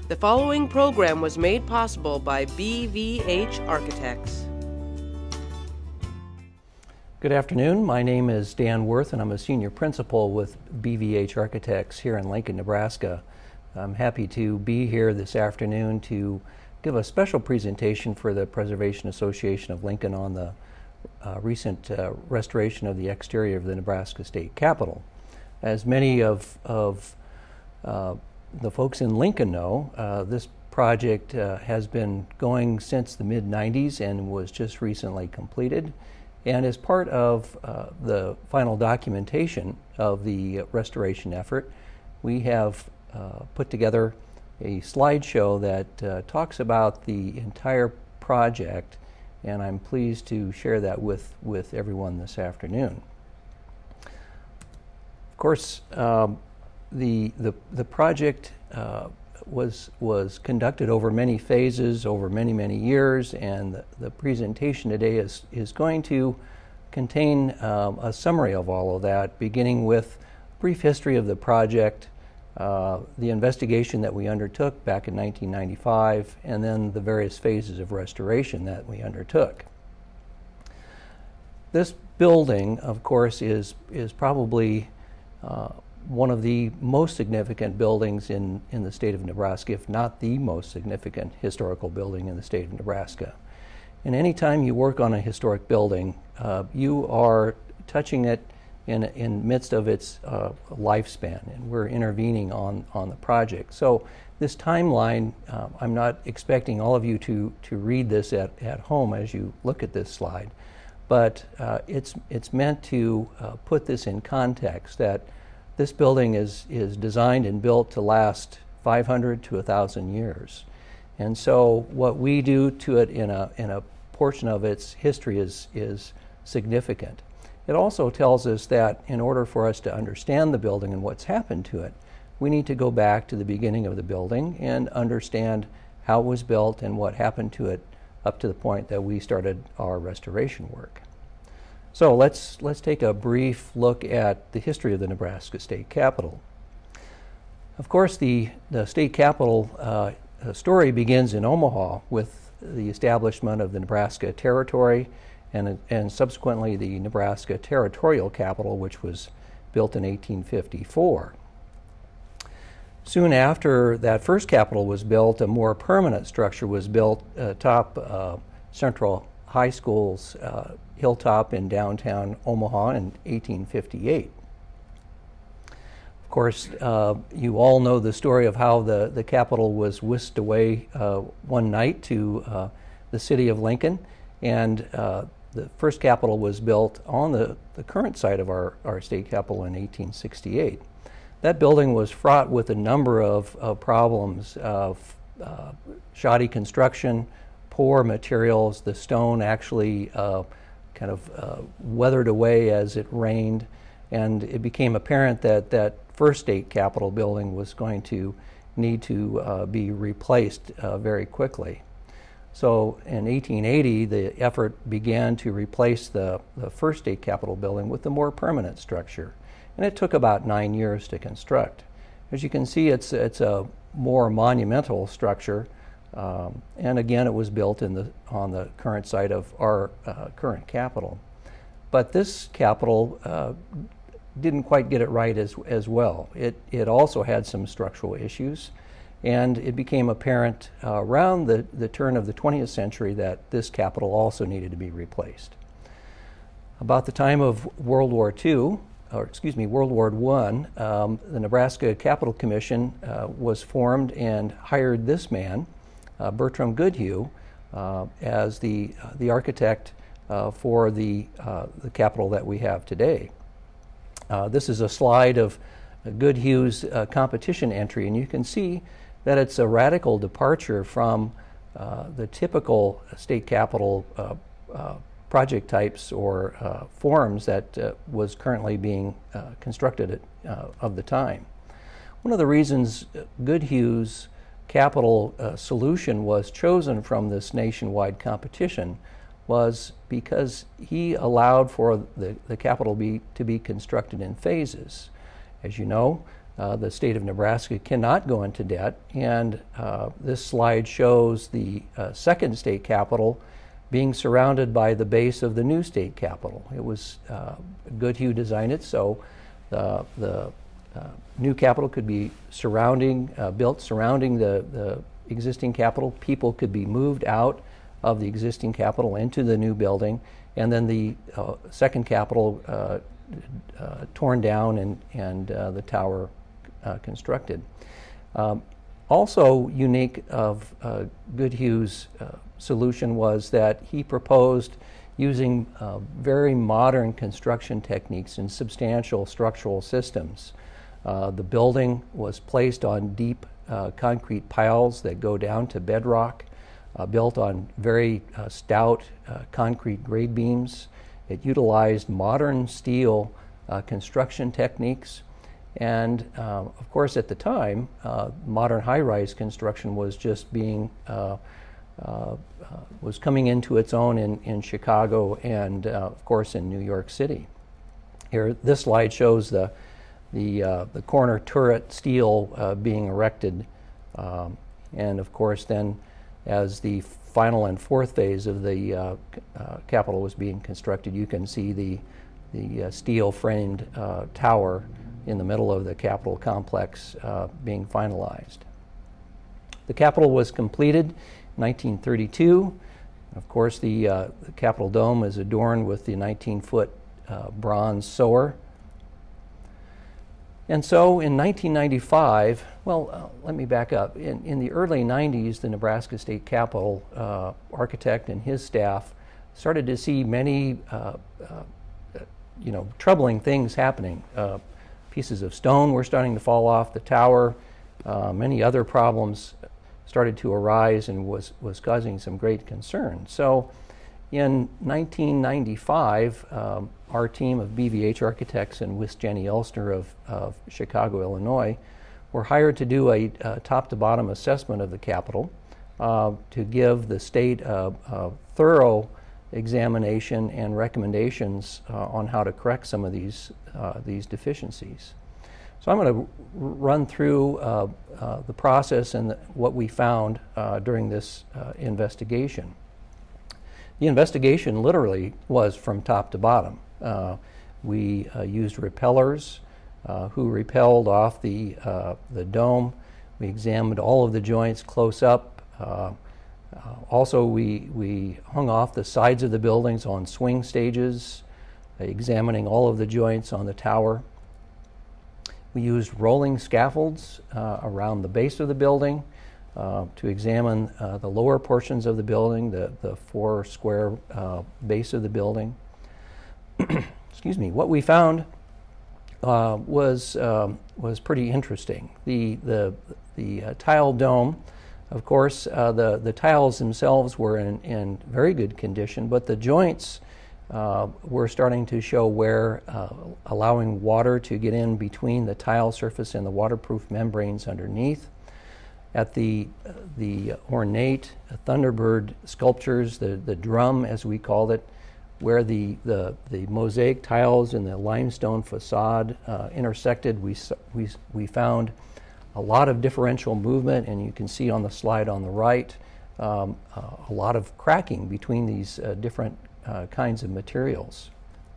The following program was made possible by BVH Architects. Good afternoon. My name is Dan Worth, and I'm a senior principal with BVH Architects here in Lincoln, Nebraska. I'm happy to be here this afternoon to give a special presentation for the Preservation Association of Lincoln on the recent restoration of the exterior of the Nebraska State Capitol. As many of the folks in Lincoln know, this project has been going since the mid-90s and was just recently completed. And as part of the final documentation of the restoration effort, we have put together a slideshow that talks about the entire project, and I'm pleased to share that with everyone this afternoon. Of course, the project was conducted over many phases, over many years, and the presentation today is going to contain a summary of all of that, beginning with a brief history of the project, the investigation that we undertook back in 1995, and then the various phases of restoration that we undertook. This building, of course, is probably one of the most significant buildings in the state of Nebraska, if not the most significant historical building in the state of Nebraska. And anytime you work on a historic building, you are touching it in midst of its lifespan, and we're intervening on the project. So this timeline, I'm not expecting all of you to read this at home as you look at this slide, but it's meant to put this in context that this building is designed and built to last 500 to 1,000 years. And so what we do to it in a portion of its history is significant. It also tells us that in order for us to understand the building and what's happened to it, we need to go back to the beginning of the building and understand how it was built and what happened to it up to the point that we started our restoration work. So let's take a brief look at the history of the Nebraska State Capitol. Of course, the State Capitol story begins in Omaha with the establishment of the Nebraska Territory and subsequently the Nebraska Territorial Capitol, which was built in 1854. Soon after that first capitol was built, a more permanent structure was built atop Central High School's hilltop in downtown Omaha in 1858. Of course, you all know the story of how the Capitol was whisked away one night to the city of Lincoln, and the first Capitol was built on the current site of our state Capitol in 1868. That building was fraught with a number of problems of shoddy construction, poor materials. The stone actually kind of weathered away as it rained, and it became apparent that that first state capitol building was going to need to be replaced very quickly. So in 1880, the effort began to replace the first state capitol building with the more permanent structure, and it took about 9 years to construct. As you can see, it's a more monumental structure. And again, it was built on the current site of our current capitol. But this capitol didn't quite get it right as well. It also had some structural issues, and it became apparent around the turn of the 20th century that this capitol also needed to be replaced. About the time of World War II, or excuse me, World War I, the Nebraska Capitol Commission was formed and hired this man, Bertram Goodhue, as the architect for the Capitol that we have today. This is a slide of Goodhue's competition entry, and you can see that it's a radical departure from the typical state capitol project types or forms that was currently being constructed of the time. One of the reasons Goodhue's capital solution was chosen from this nationwide competition was because he allowed for the capitol to be constructed in phases. As you know, the state of Nebraska cannot go into debt, and this slide shows the second state capitol being surrounded by the base of the new state capitol. It was Goodhue designed it so the new capitol could be built surrounding the existing capitol. People could be moved out of the existing capitol into the new building, and then the second capitol torn down and the tower constructed. Also unique of Goodhue's solution was that he proposed using very modern construction techniques and substantial structural systems. The building was placed on deep concrete piles that go down to bedrock, built on very stout concrete grade beams. It utilized modern steel construction techniques. And of course, at the time, modern high-rise construction was just was coming into its own in Chicago and, of course, in New York City. Here, this slide shows the corner turret steel being erected, and of course, then as the final and fourth phase of the Capitol was being constructed, you can see the steel-framed tower in the middle of the Capitol complex being finalized. The Capitol was completed in 1932. Of course, the Capitol dome is adorned with the 19-foot bronze soar. And so in 1995, let me back up. In the early 90s, the Nebraska State Capitol architect and his staff started to see many troubling things happening. Pieces of stone were starting to fall off the tower. Many other problems started to arise and was causing some great concern. So in 1995, our team of BVH architects and with Jenny Elstner of Chicago, Illinois, were hired to do a top-to-bottom assessment of the Capitol to give the state a thorough examination and recommendations on how to correct some of these deficiencies. So I'm going to run through the process and what we found during this investigation. The investigation literally was from top to bottom. We used repellers who repelled off the dome. We examined all of the joints close up. Also, we hung off the sides of the buildings on swing stages, examining all of the joints on the tower. We used rolling scaffolds around the base of the building to examine the lower portions of the building, the 4 square base of the building. Excuse me. What we found was pretty interesting. The tile dome. Of course, the tiles themselves were in very good condition, but the joints were starting to show wear, allowing water to get in between the tile surface and the waterproof membranes underneath. At the ornate Thunderbird sculptures, the drum as we called it, where the mosaic tiles and the limestone facade intersected, we found a lot of differential movement, and you can see on the slide on the right a lot of cracking between these different kinds of materials.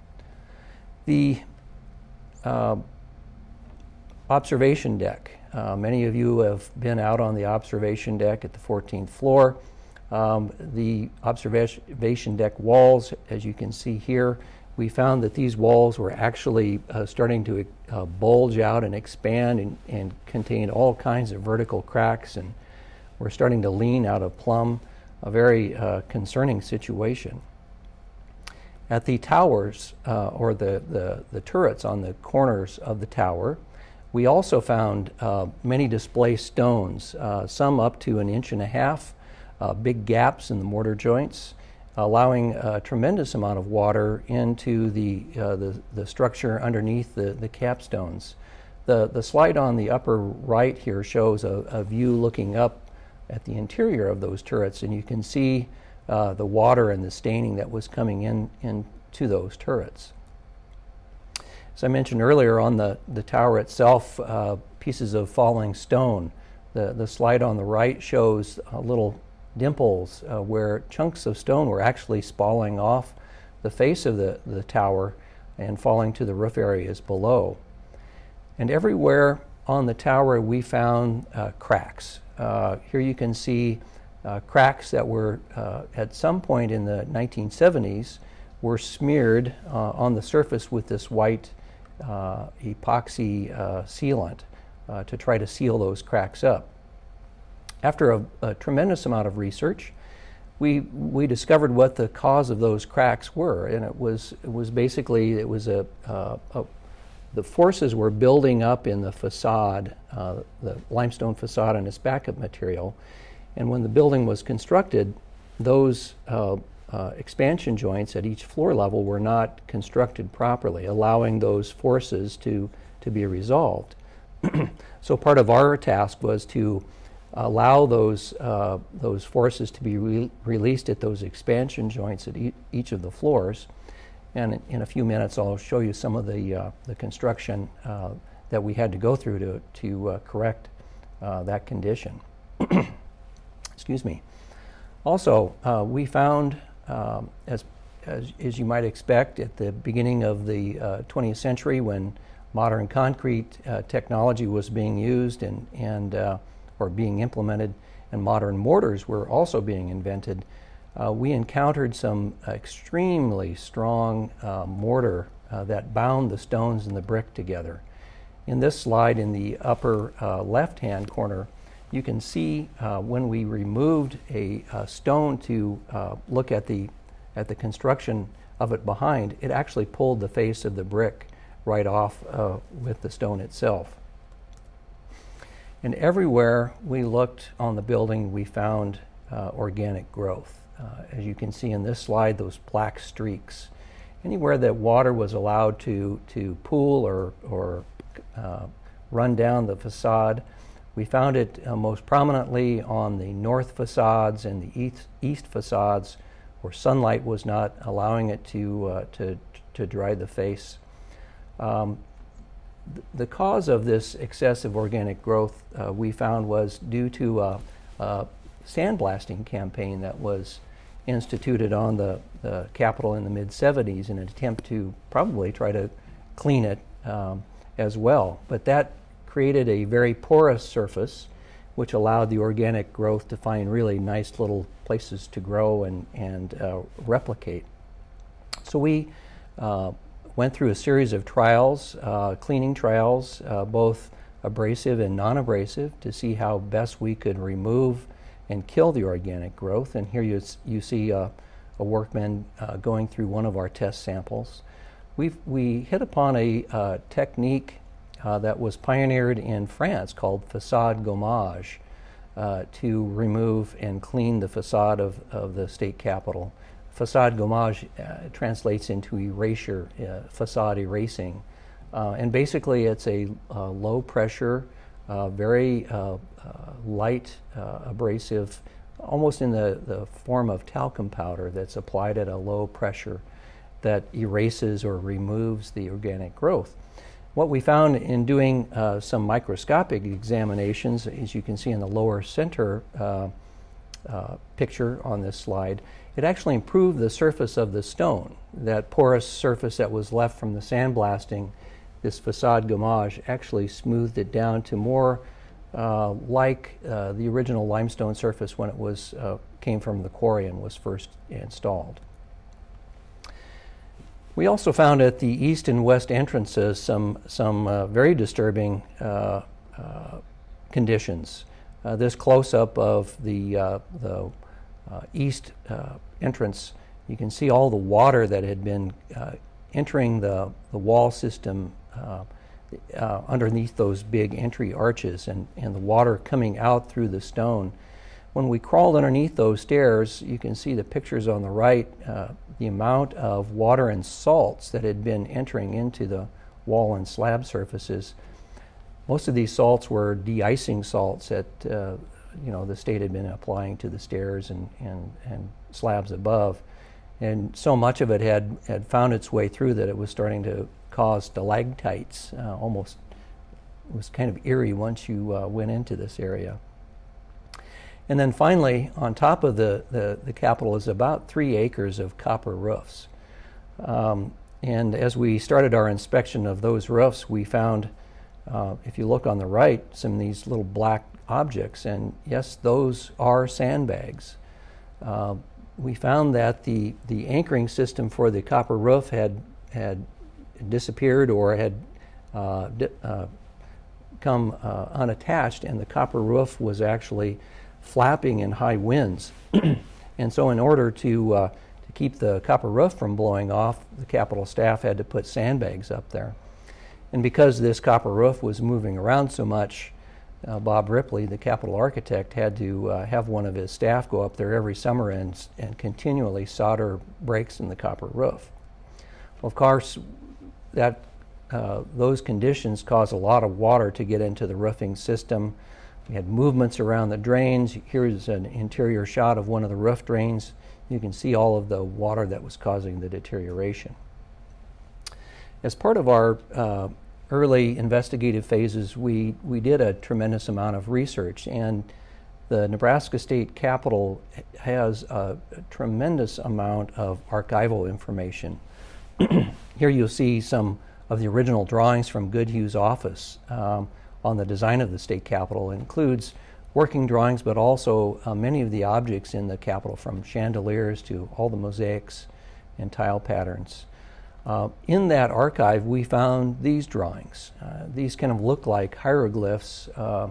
The observation deck. Many of you have been out on the observation deck at the 14th floor. The observation deck walls, as you can see here, we found that these walls were actually starting to bulge out and expand and contain all kinds of vertical cracks, and were starting to lean out of plumb, a very concerning situation. At the towers, or the turrets on the corners of the tower, we also found many displaced stones, some up to 1.5 inches, big gaps in the mortar joints, allowing a tremendous amount of water into the structure underneath the capstones. The slide on the upper right here shows a view looking up at the interior of those turrets, and you can see the water and the staining that was coming into those turrets. As I mentioned earlier, on the tower itself, pieces of falling stone. The slide on the right shows little dimples where chunks of stone were actually spalling off the face of the tower and falling to the roof areas below. And everywhere on the tower we found cracks. Here you can see cracks that were at some point in the 1970s were smeared on the surface with this white epoxy sealant to try to seal those cracks up. After a tremendous amount of research, we discovered what the cause of those cracks were, and it was basically the forces were building up in the facade, the limestone facade and its backup material, and when the building was constructed, those expansion joints at each floor level were not constructed properly, allowing those forces to be resolved. So part of our task was to allow those forces to be released at those expansion joints at each of the floors. And in a few minutes, I'll show you some of the construction that we had to go through to correct that condition. Excuse me. Also, we found, as you might expect, at the beginning of the 20th century, when modern concrete technology was being used or being implemented, and modern mortars were also being invented, we encountered some extremely strong mortar that bound the stones and the brick together. In this slide, in the upper left-hand corner, you can see when we removed a stone to look at the construction of it behind, it actually pulled the face of the brick right off with the stone itself. And everywhere we looked on the building, we found organic growth. As you can see in this slide, those black streaks. Anywhere that water was allowed to pool or run down the facade, we found it most prominently on the north facades and the east facades, where sunlight was not allowing it to dry the face. The cause of this excessive organic growth we found was due to a sandblasting campaign that was instituted on the Capitol in the mid-70s in an attempt to probably try to clean it as well. But that created a very porous surface, which allowed the organic growth to find really nice little places to grow and replicate. So we went through a series of trials, cleaning trials, both abrasive and non-abrasive, to see how best we could remove and kill the organic growth. And here you see a workman going through one of our test samples. We hit upon a technique that was pioneered in France called facade gommage to remove and clean the facade of the state capitol. Facade gommage translates into erasure, facade erasing. And basically it's a low pressure, very light abrasive, almost in the form of talcum powder that's applied at a low pressure that erases or removes the organic growth. What we found in doing some microscopic examinations, as you can see in the lower center picture on this slide, it actually improved the surface of the stone. That porous surface that was left from the sandblasting, this facade gommage actually smoothed it down to more like the original limestone surface when it was came from the quarry and was first installed. We also found at the east and west entrances some very disturbing conditions. This close-up of the east entrance, you can see all the water that had been entering the wall system underneath those big entry arches, and the water coming out through the stone. When we crawled underneath those stairs, you can see the pictures on the right, the amount of water and salts that had been entering into the wall and slab surfaces. Most of these salts were de-icing salts that the state had been applying to the stairs and slabs above. And so much of it had found its way through that it was starting caused stalactites. Almost, it was kind of eerie once you went into this area. And then finally, on top of the Capitol is about 3 acres of copper roofs. And as we started our inspection of those roofs, we found, if you look on the right, some of these little black objects, and yes, those are sandbags. We found that the anchoring system for the copper roof had disappeared or had come unattached, and the copper roof was actually flapping in high winds. And so in order to keep the copper roof from blowing off, the Capitol staff had to put sandbags up there. And because this copper roof was moving around so much, Bob Ripley, the Capitol architect, had to have one of his staff go up there every summer and continually solder breaks in the copper roof. Well, of course, those conditions cause a lot of water to get into the roofing system. We had movements around the drains. Here's an interior shot of one of the roof drains. You can see all of the water that was causing the deterioration. As part of our early investigative phases, we did a tremendous amount of research, and the Nebraska State Capitol has a tremendous amount of archival information. Here you'll see some of the original drawings from Goodhue's office on the design of the state capitol. It includes working drawings, but also many of the objects in the capitol, from chandeliers to all the mosaics and tile patterns. In that archive, we found these drawings. These kind of look like hieroglyphs,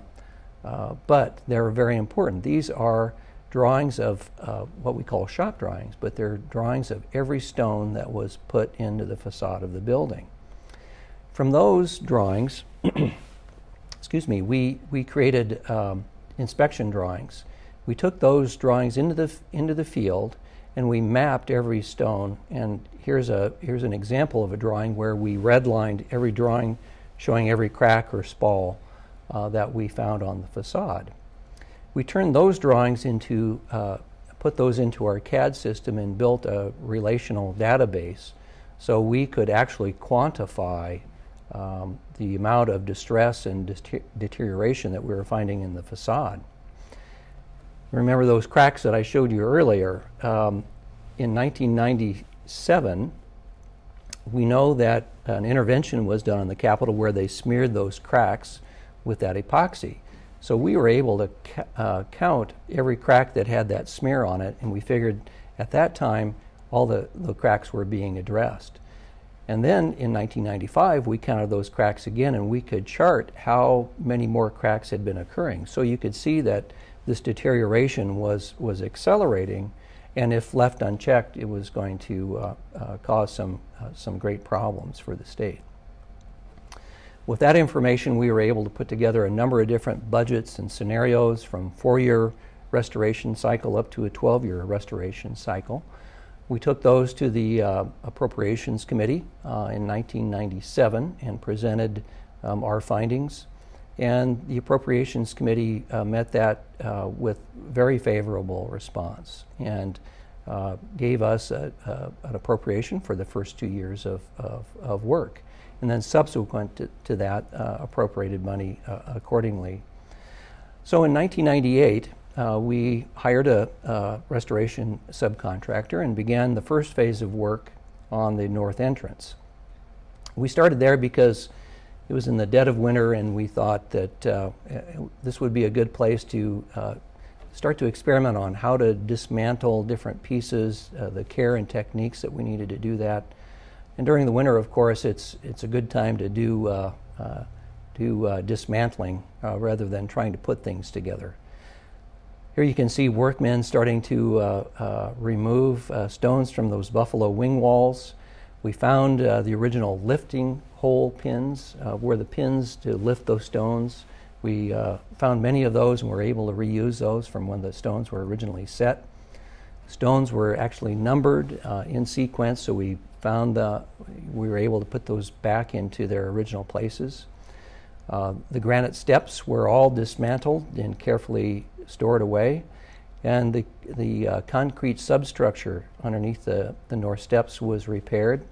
but they're very important. These are drawings of what we call shop drawings, but they're drawings of every stone that was put into the facade of the building. From those drawings, excuse me, we created inspection drawings. We took those drawings into the field, and we mapped every stone. And here's an example of a drawing where we redlined every drawing, showing every crack or spall that we found on the facade. We turned those drawings into, put those into our CAD system and built a relational database, so we could actually quantify the amount of distress and deterioration that we were finding in the facade. Remember those cracks that I showed you earlier? In 1997, we know that an intervention was done on the Capitol where they smeared those cracks with that epoxy. So we were able to count every crack that had that smear on it, and we figured at that time all the cracks were being addressed. And then in 1995, we counted those cracks again, and we could chart how many more cracks had been occurring. So you could see that this deterioration was accelerating, and if left unchecked, it was going to cause some great problems for the state. With that information, we were able to put together a number of different budgets and scenarios, from 4-year restoration cycle up to a 12-year restoration cycle. We took those to the Appropriations Committee in 1997 and presented our findings. And the Appropriations Committee met that with very favorable response and gave us an appropriation for the first 2 years of work. And then subsequent to that, appropriated money accordingly. So in 1998, we hired a restoration subcontractor and began the first phase of work on the north entrance. We started there because it was in the dead of winter, and we thought that this would be a good place to start to experiment on how to dismantle different pieces, the care and techniques that we needed to do that. And during the winter, of course, it's a good time to do dismantling rather than trying to put things together. Here you can see workmen starting to remove stones from those buffalo wing walls. We found the original lifting hole pins, where the pins to lift those stones. We found many of those and were able to reuse those from when the stones were originally set. Stones were actually numbered in sequence, so we found we were able to put those back into their original places. The granite steps were all dismantled and carefully stored away, and the concrete substructure underneath the north steps was repaired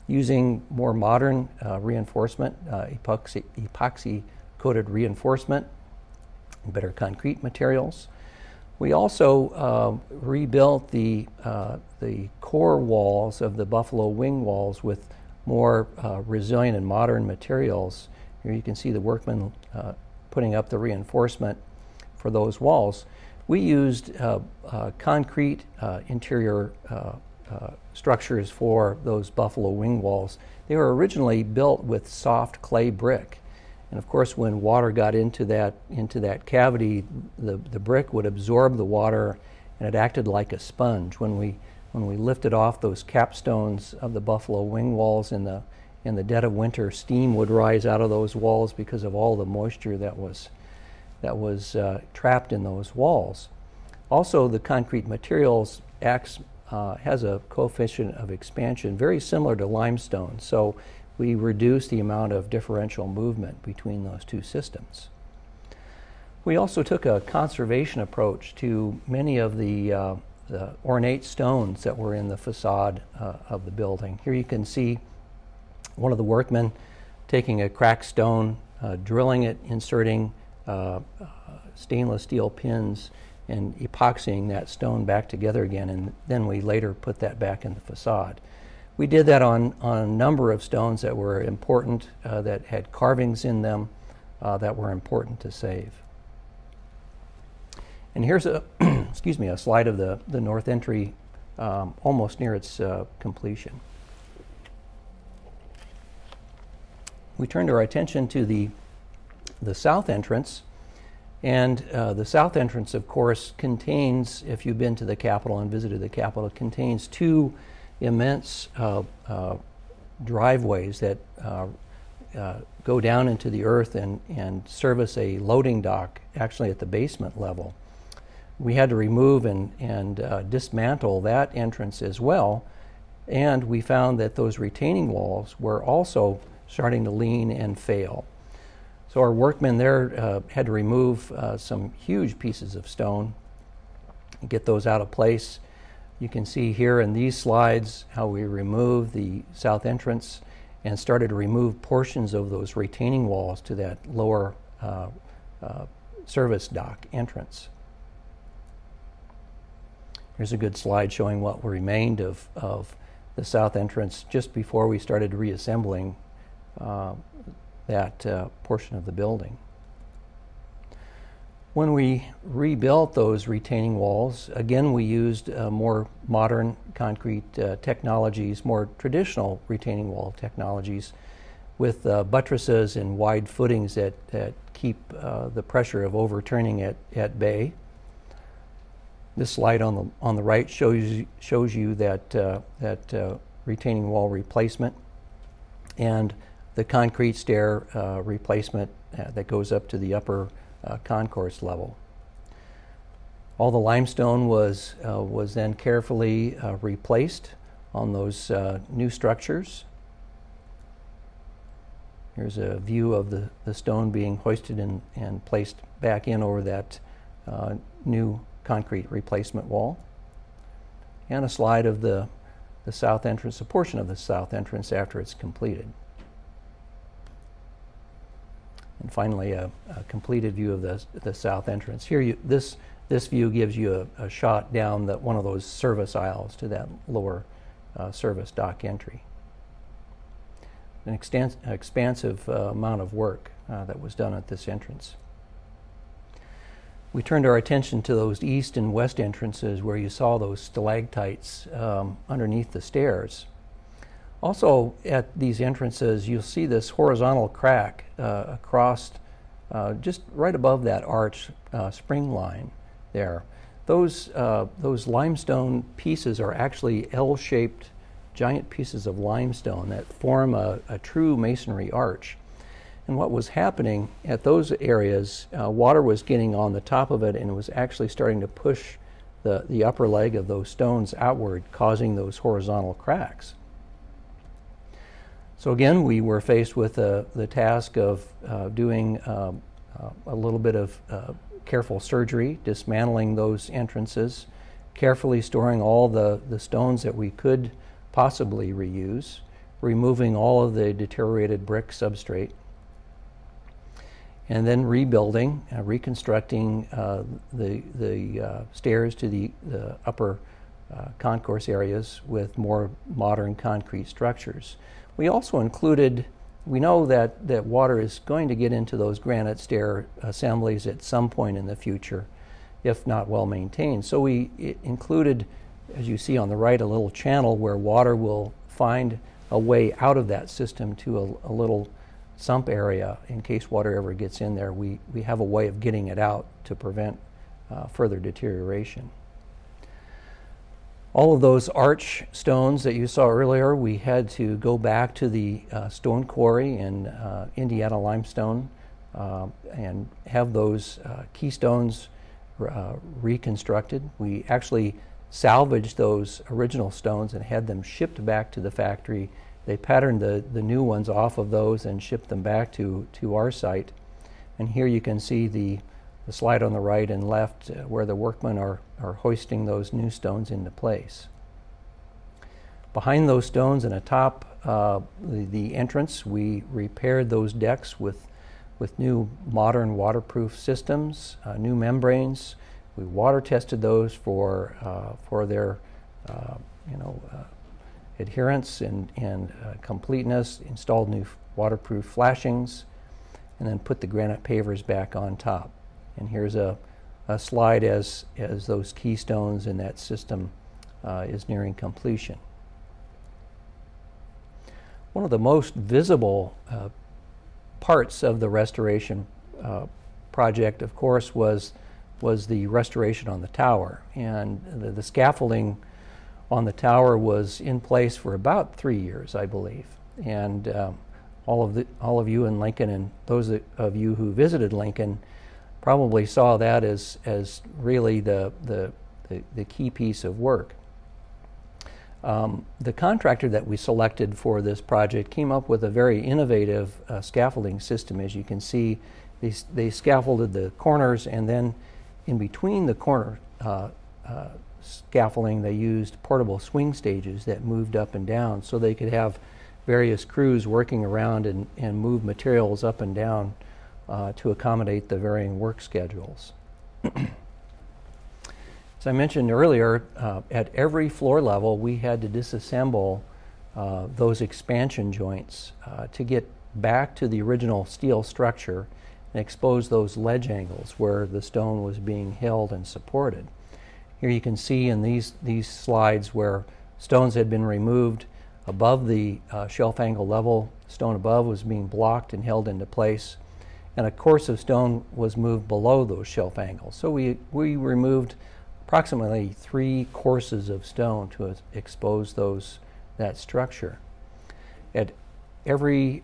using more modern reinforcement, epoxy-coated reinforcement, better concrete materials. We also rebuilt the core walls of the buffalo wing walls with more resilient and modern materials. Here you can see the workmen putting up the reinforcement for those walls. We used concrete interior structures for those buffalo wing walls. They were originally built with soft clay brick. And of course, when water got into that cavity, the brick would absorb the water, and it acted like a sponge. When we lifted off those capstones of the buffalo wing walls in the dead of winter, steam would rise out of those walls because of all the moisture that was trapped in those walls. Also, the concrete materials has a coefficient of expansion very similar to limestone. So we reduce the amount of differential movement between those two systems. We also took a conservation approach to many of the ornate stones that were in the facade of the building. Here you can see one of the workmen taking a cracked stone, drilling it, inserting stainless steel pins, and epoxying that stone back together again, and then we later put that back in the facade. We did that on a number of stones that were important, that had carvings in them that were important to save. And here's a excuse me, a slide of the north entry almost near its completion. We turned our attention to the south entrance, and the south entrance, of course, contains, if you've been to the Capitol and visited the Capitol, it contains two immense driveways that go down into the earth and service a loading dock actually at the basement level. We had to remove and dismantle that entrance as well, and we found that those retaining walls were also starting to lean and fail. So our workmen there had to remove some huge pieces of stone and get those out of place. You can see here in these slides how we removed the south entrance and started to remove portions of those retaining walls to that lower service dock entrance. Here's a good slide showing what remained of the south entrance just before we started reassembling that portion of the building. When we rebuilt those retaining walls, again we used more modern concrete technologies, more traditional retaining wall technologies with buttresses and wide footings that keep the pressure of overturning at bay. This slide on the right shows you that retaining wall replacement and the concrete stair replacement that goes up to the upper concourse level. All the limestone was then carefully replaced on those new structures. Here's a view of the stone being hoisted and placed back in over that new concrete replacement wall. And a slide of the south entrance, a portion of the south entrance after it's completed. And finally, a completed view of the south entrance. Here, this view gives you a shot down one of those service aisles to that lower service dock entry. An expansive amount of work that was done at this entrance. We turned our attention to those east and west entrances where you saw those stalactites underneath the stairs. Also, at these entrances, you'll see this horizontal crack across just right above that arch spring line there. Those limestone pieces are actually L-shaped giant pieces of limestone that form a true masonry arch. And what was happening at those areas, water was getting on the top of it and it was actually starting to push the upper leg of those stones outward, causing those horizontal cracks. So again, we were faced with the task of doing a little bit of careful surgery, dismantling those entrances, carefully storing all the stones that we could possibly reuse, removing all of the deteriorated brick substrate, and then rebuilding, reconstructing the stairs to the upper concourse areas with more modern concrete structures. We also included, we know that water is going to get into those granite stair assemblies at some point in the future, if not well maintained. So we included, as you see on the right, a little channel where water will find a way out of that system to a little sump area in case water ever gets in there. We have a way of getting it out to prevent further deterioration. All of those arch stones that you saw earlier, we had to go back to the stone quarry in Indiana limestone and have those keystones reconstructed. We actually salvaged those original stones and had them shipped back to the factory. They patterned the new ones off of those and shipped them back to our site. And here you can see the slide on the right and left where the workmen are hoisting those new stones into place. Behind those stones and atop the entrance, we repaired those decks with new modern waterproof systems, new membranes. We water tested those for their adherence and completeness, installed new waterproof flashings, and then put the granite pavers back on top. And here's a slide as those keystones in that system is nearing completion. One of the most visible parts of the restoration project, of course, was the restoration on the tower. And the scaffolding on the tower was in place for about 3 years, I believe. And all of you in Lincoln, and those of you who visited Lincoln, probably saw that as really the key piece of work. The contractor that we selected for this project came up with a very innovative scaffolding system. As you can see, they scaffolded the corners, and then in between the corner scaffolding, they used portable swing stages that moved up and down so they could have various crews working around and move materials up and down to accommodate the varying work schedules. As I mentioned earlier, at every floor level we had to disassemble those expansion joints to get back to the original steel structure and expose those ledge angles where the stone was being held and supported. Here you can see in these slides where stones had been removed above the shelf angle level. Stone above was being blocked and held into place, and a course of stone was moved below those shelf angles. So we removed approximately 3 courses of stone to expose that structure. At every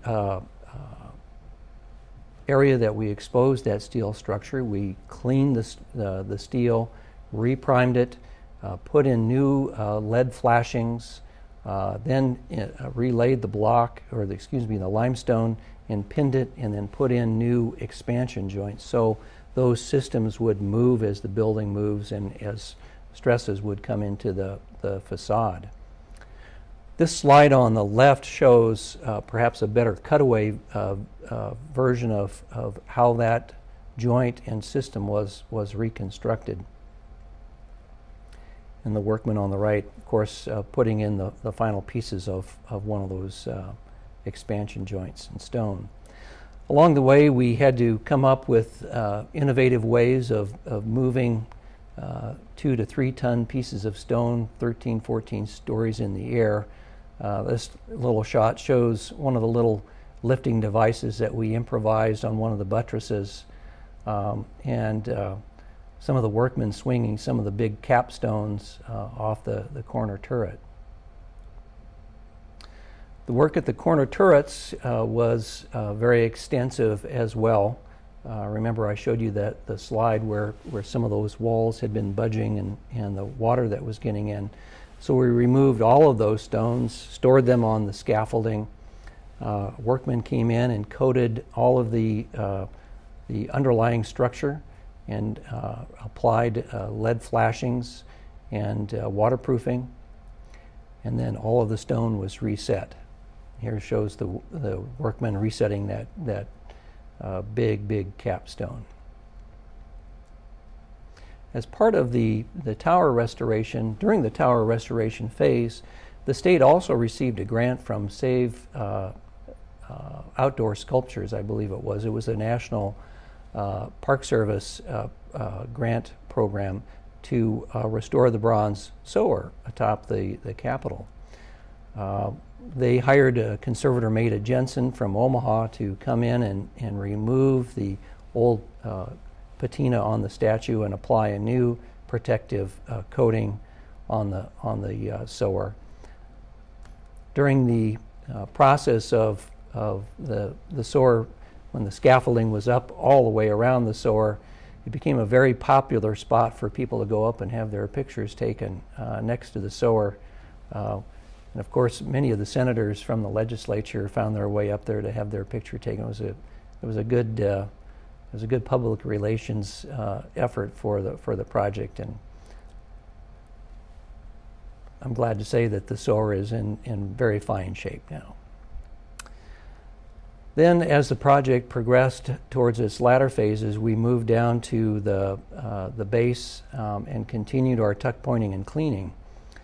area that we exposed that steel structure, we cleaned the steel, reprimed it, put in new lead flashings, then relayed the block, or the limestone, and pinned it, and then put in new expansion joints. So those systems would move as the building moves and as stresses would come into the facade. This slide on the left shows perhaps a better cutaway version of how that joint and system was reconstructed. And the workman on the right, of course, putting in the final pieces of one of those expansion joints in stone. Along the way, we had to come up with innovative ways of moving 2 to 3 ton pieces of stone 13, 14 stories in the air. This little shot shows one of the little lifting devices that we improvised on one of the buttresses, and some of the workmen swinging some of the big capstones off the corner turret. The work at the corner turrets was very extensive as well. Remember, I showed you the slide where some of those walls had been budging and the water that was getting in. So we removed all of those stones, stored them on the scaffolding. Workmen came in and coated all of the underlying structure and applied lead flashings and waterproofing, and then all of the stone was reset. Here shows the workmen resetting that big capstone. As part of the tower restoration, during the tower restoration phase, the state also received a grant from Save Outdoor Sculptures, I believe it was. It was a National Park Service grant program to restore the bronze sower atop the Capitol. They hired a conservator, Maida Jensen, from Omaha to come in and remove the old patina on the statue and apply a new protective coating on the sower. During the process of the sower, when the scaffolding was up all the way around the sower, it became a very popular spot for people to go up and have their pictures taken next to the sower. And of course, many of the senators from the legislature found their way up there to have their picture taken. It was a good public relations effort for the project, and I'm glad to say that the sower is in very fine shape now. Then, as the project progressed towards its latter phases, we moved down to the base and continued our tuck pointing and cleaning.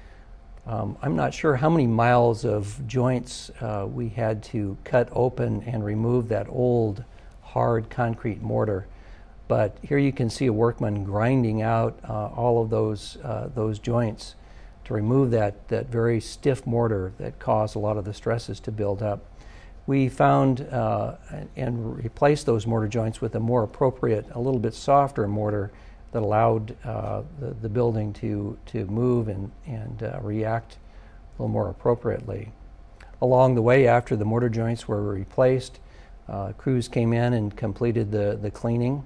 I'm not sure how many miles of joints we had to cut open and remove that old hard concrete mortar, but here you can see a workman grinding out all of those joints to remove that very stiff mortar that caused a lot of the stresses to build up. We found and replaced those mortar joints with a more appropriate, a little bit softer mortar that allowed the building to move and react a little more appropriately. Along the way, after the mortar joints were replaced, crews came in and completed the cleaning.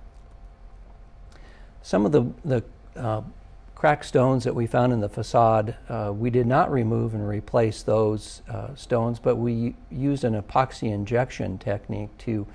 Some of the cracked stones that we found in the facade, we did not remove and replace those stones, but we used an epoxy injection technique to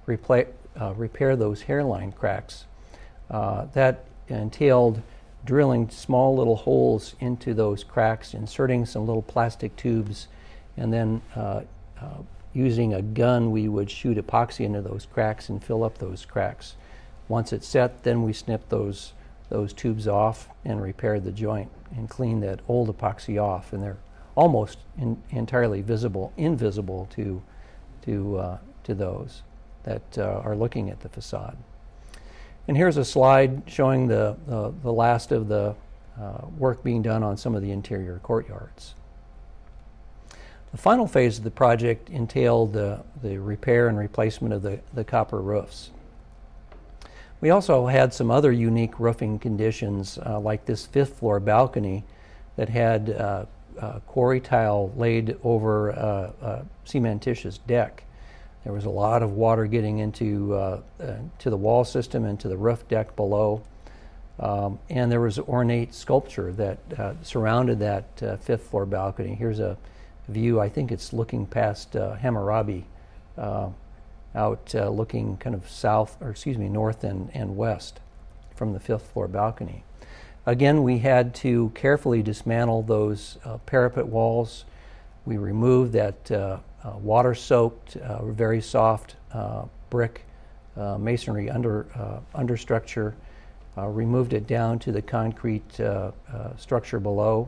repair those hairline cracks. That entailed drilling small little holes into those cracks, inserting some little plastic tubes, and then using a gun we would shoot epoxy into those cracks and fill up those cracks. Once it's set, then we snipped those tubes off and repaired the joint and cleaned that old epoxy off, and they're almost entirely invisible to those that are looking at the facade. And here's a slide showing the last of the work being done on some of the interior courtyards. The final phase of the project entailed the repair and replacement of the copper roofs. We also had some other unique roofing conditions, like this 5th floor balcony that had quarry tile laid over a cementitious deck. There was a lot of water getting into to the wall system and to the roof deck below. And there was ornate sculpture that surrounded that 5th floor balcony. Here's a view, I think it's looking past Hammurabi, out looking kind of north and west from the 5th floor balcony. Again, we had to carefully dismantle those parapet walls. We removed that water-soaked, very soft brick masonry understructure, removed it down to the concrete structure below.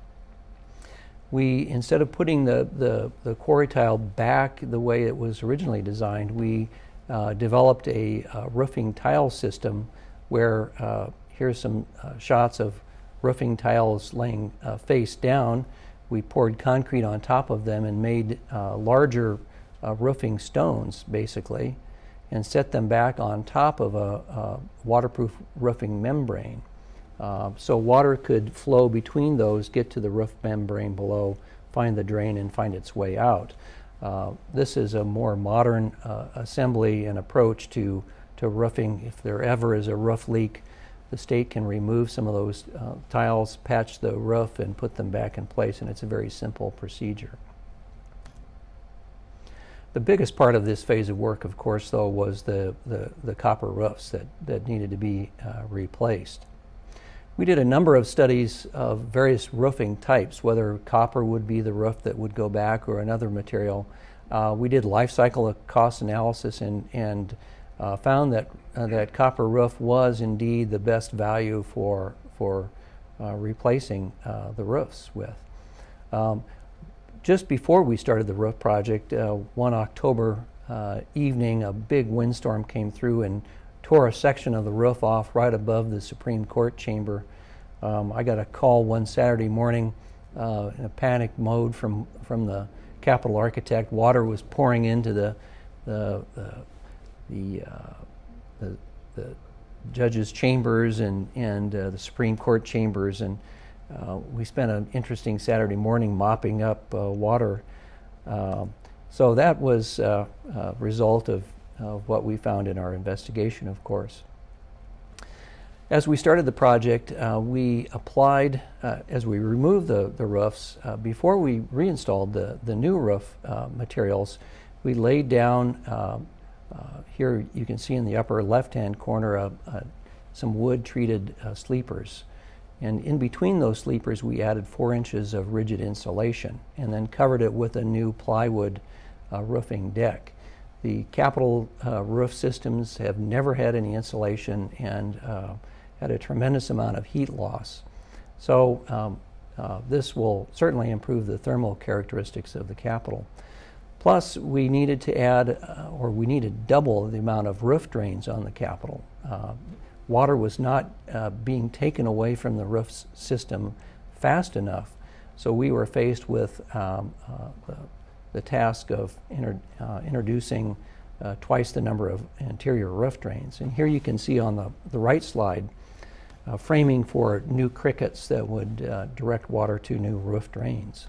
We, instead of putting the quarry tile back the way it was originally designed, we developed a roofing tile system where here's some shots of roofing tiles laying face down. We poured concrete on top of them and made larger roofing stones, basically, and set them back on top of a waterproof roofing membrane. So water could flow between those, get to the roof membrane below, find the drain, and find its way out. This is a more modern assembly and approach to roofing. If there ever is a roof leak, the state can remove some of those tiles, patch the roof, and put them back in place, and it's a very simple procedure. The biggest part of this phase of work, of course, though, was the copper roofs that needed to be replaced. We did a number of studies of various roofing types, whether copper would be the roof that would go back or another material. We did life cycle cost analysis and found that that copper roof was indeed the best value for replacing the roofs with. Just before we started the roof project, one October evening, a big windstorm came through and tore a section of the roof off right above the Supreme Court chamber. I got a call one Saturday morning in a panic mode from the Capitol architect. Water was pouring into the judges' chambers and the Supreme Court chambers, and we spent an interesting Saturday morning mopping up water. So that was a result of what we found in our investigation, of course. As we started the project, we applied, as we removed the roofs, before we reinstalled the new roof materials, we laid down, here you can see in the upper left-hand corner, some wood-treated sleepers. And in between those sleepers, we added 4 inches of rigid insulation and then covered it with a new plywood roofing deck. The Capitol roof systems have never had any insulation and had a tremendous amount of heat loss. So this will certainly improve the thermal characteristics of the Capitol. Plus, we needed to add, or we needed double the amount of roof drains on the Capitol. Water was not being taken away from the roof system fast enough, so we were faced with the task of introducing twice the number of interior roof drains. And here you can see on the right slide framing for new crickets that would direct water to new roof drains.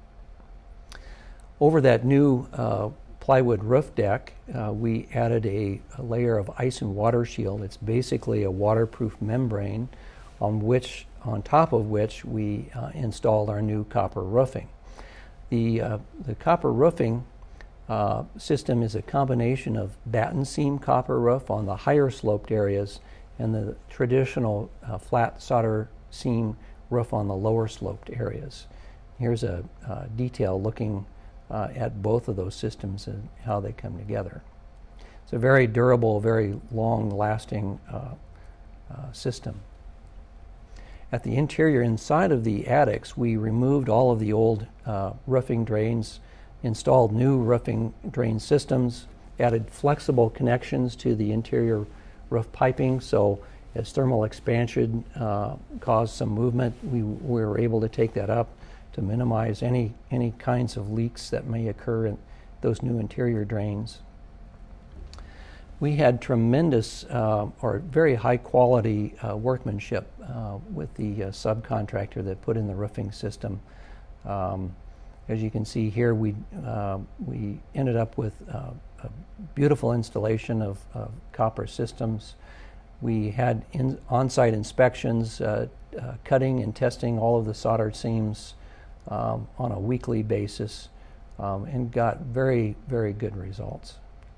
Over that new plywood roof deck, we added a layer of ice and water shield. It's basically a waterproof membrane on top of which we installed our new copper roofing. The copper roofing system is a combination of batten seam copper roof on the higher sloped areas and the traditional flat solder seam roof on the lower sloped areas. Here's a detail looking at both of those systems and how they come together. It's a very durable, very long-lasting system. At the interior inside of the attics, we removed all of the old roofing drains, installed new roofing drain systems, added flexible connections to the interior roof piping, so as thermal expansion caused some movement, we were able to take that up to minimize any kinds of leaks that may occur in those new interior drains. We had tremendous or very high quality workmanship with the subcontractor that put in the roofing system. As you can see here, we ended up with a beautiful installation of copper systems. We had on-site inspections, cutting and testing all of the soldered seams on a weekly basis, and got very, very good results.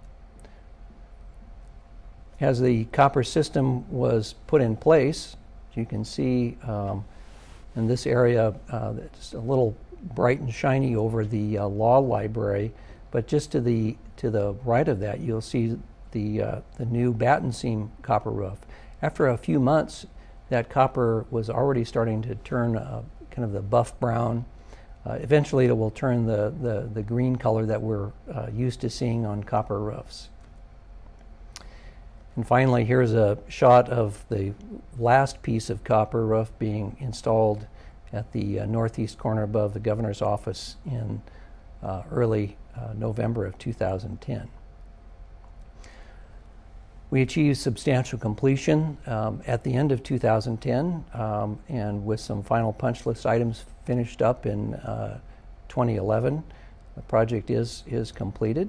As the copper system was put in place, you can see in this area it's a little bright and shiny over the law library, but just to the right of that, you'll see the new batten seam copper roof. After a few months, that copper was already starting to turn kind of the buff brown. Eventually, it will turn the green color that we're used to seeing on copper roofs. And finally, here's a shot of the last piece of copper roof being installed at the northeast corner above the governor's office in early November of 2010. We achieved substantial completion at the end of 2010, and with some final punch list items finished up in 2011. The project is completed.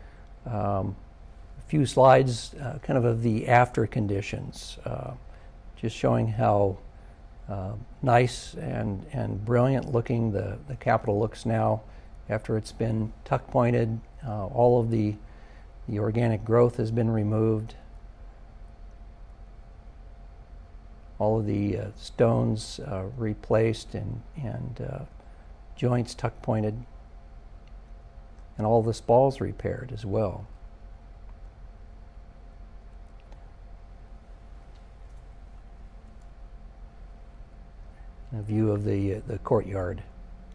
Few slides kind of the after conditions, just showing how nice and brilliant looking the Capitol looks now after it's been tuck pointed. All of the organic growth has been removed. all of the stones replaced and joints tuck pointed, and all the spalls repaired as well. A view of the courtyard.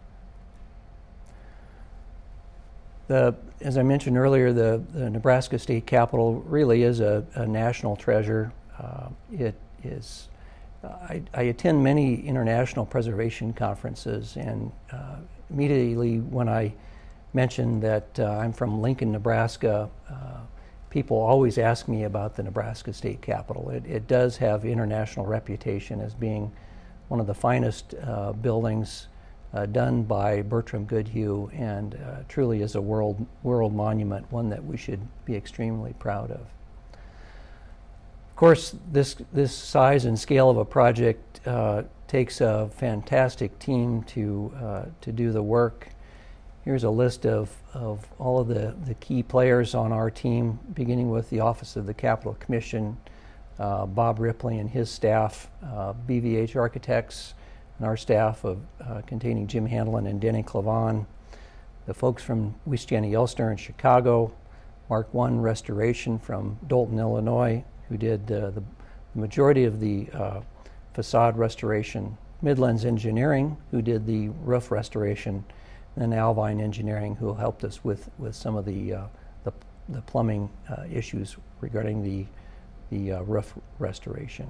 As I mentioned earlier, the Nebraska State Capitol really is a national treasure. It is. I attend many international preservation conferences, and immediately when I mentioned that I'm from Lincoln, Nebraska, people always ask me about the Nebraska State Capitol. It does have international reputation as being one of the finest buildings done by Bertram Goodhue, and truly is a world monument, one that we should be extremely proud of. Of course, this size and scale of a project takes a fantastic team to do the work. Here's a list of all of the key players on our team, beginning with the Office of the Capitol Commission, Bob Ripley and his staff, BVH Architects, and our staff of containing Jim Hanlon and Denny Clavon, the folks from Wiestiana Elster in Chicago, Mark I Restoration from Dolton, Illinois, who did the majority of the facade restoration, Midlands Engineering, who did the roof restoration, and Alvine Engineering, who helped us with some of the plumbing issues regarding the roof restoration.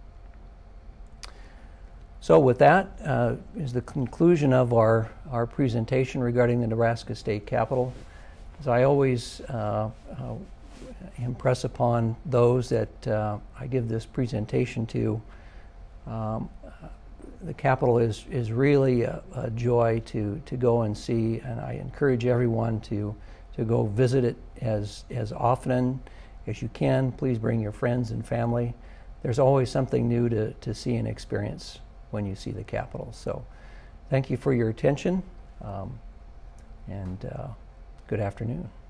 So with that is the conclusion of our presentation regarding the Nebraska State Capitol. As I always impress upon those that I give this presentation to, the Capitol is really a joy to go and see, and I encourage everyone to go visit it as often as you can. Please bring your friends and family. There's always something new to see and experience when you see the Capitol. So thank you for your attention, and good afternoon.